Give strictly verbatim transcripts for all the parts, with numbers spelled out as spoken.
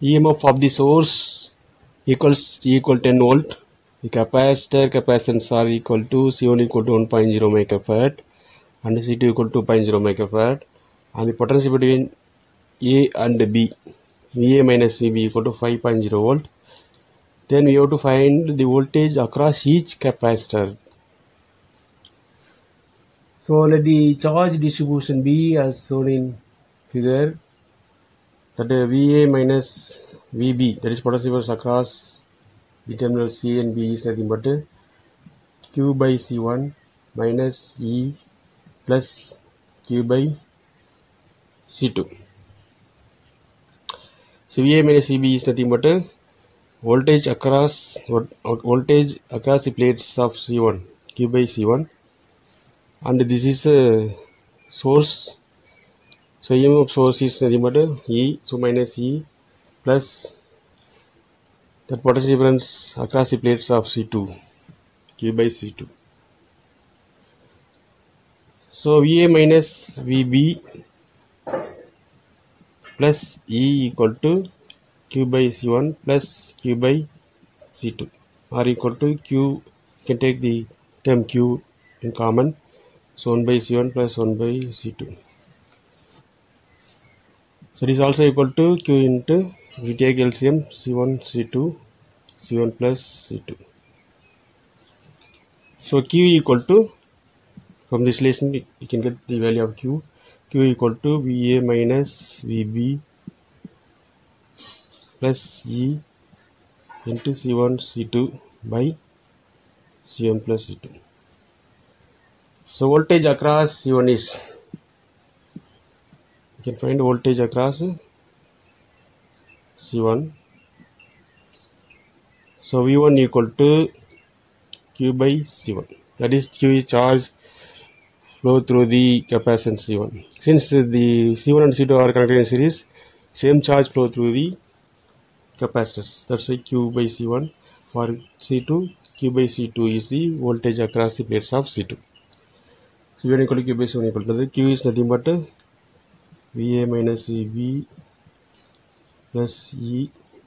E M F of the source equals equal ten volt. The capacitor capacitance are equal to C one equal to one point zero microfarad and C two equal to two point zero microfarad, and the potential between A and B, V A minus V B equal to five point zero volt. Then we have to find the voltage across each capacitor. So let the charge distribution be as shown in figure, that uh, V A minus V B, that is potential across the terminal C and B, is nothing but uh, Q by C one minus E plus Q by C two. So V A minus V B is nothing but uh, voltage across voltage across the plates of C one, Q by C one, and this is a source. So E M F source is nothing but E, so minus E plus that potential difference across the plates of C two, Q by C two. So V A minus V B plus E equal to Q by C one plus Q by C two are equal to Q. You can take the term Q in common, so one by C one plus one by C two. So it is also equal to Q into, we take L C M, C one, C two, C one plus C two. So Q equal to, from this relation you can get the value of Q. Q equal to V A minus V B plus E into C one, C two by C one plus C two. So voltage across C one is, you can find voltage across C one. So V one equal to Q by C one, that is Q is charge flow through the capacitance C one. Since the C one and C two are connected in series, same charge flow through the capacitors. That's why Q by C one. For C two, Q by C two is the voltage across the plates of C two. C one equal to Q by C one equal to, Q is nothing but V A minus V B plus E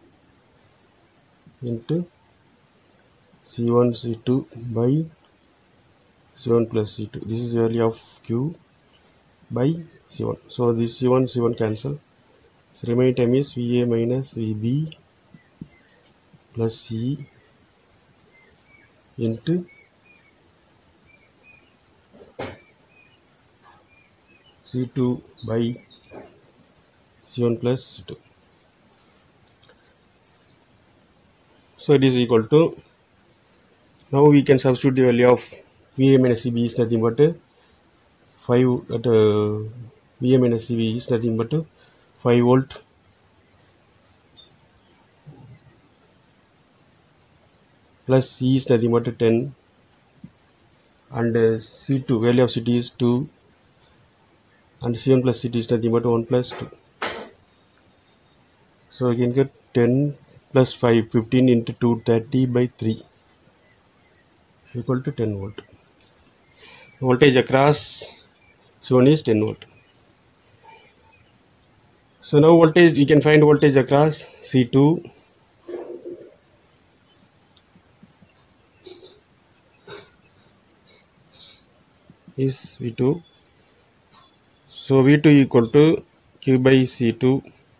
into C one, C two by C one plus C two. This is the value of Q by C one. So this C one, C one cancel. So remaining term is V A minus V B plus E into C two by C one plus C two. So it is equal to, now we can substitute the value of V A minus V B is nothing but five, at uh, V A minus V B is nothing but five volt plus C is nothing but ten, and uh, C two, value of C two is two, and C one plus C two is nothing but one plus two. So you can get ten plus five, fifteen into two, thirty by three equal to ten volt. Voltage across C one is ten volt. So now voltage, we can find voltage across C two. Is V two. So V two equal to Q by C two.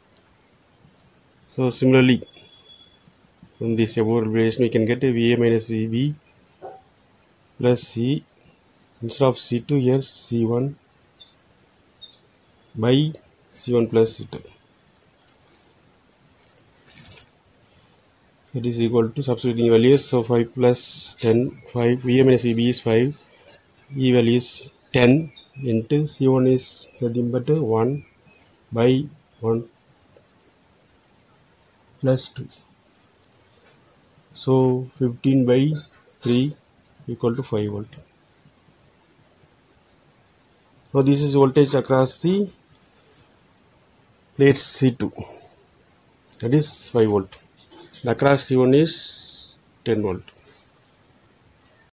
So similarly, from this above relation we can get a V A minus V B plus C, instead of C two here C one by C one plus C two. So it is equal to substituting values. So five plus ten, five, V A minus V B is five, E value is ten into C one is nothing but one by one plus two. So fifteen by three equal to five volt. So this is voltage across the plate C two, that is five volt. The across C one is ten volt.